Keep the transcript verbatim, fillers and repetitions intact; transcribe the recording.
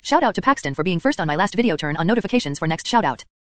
Shout out to Paxton for being first on my last video. Turn on notifications for next shout out.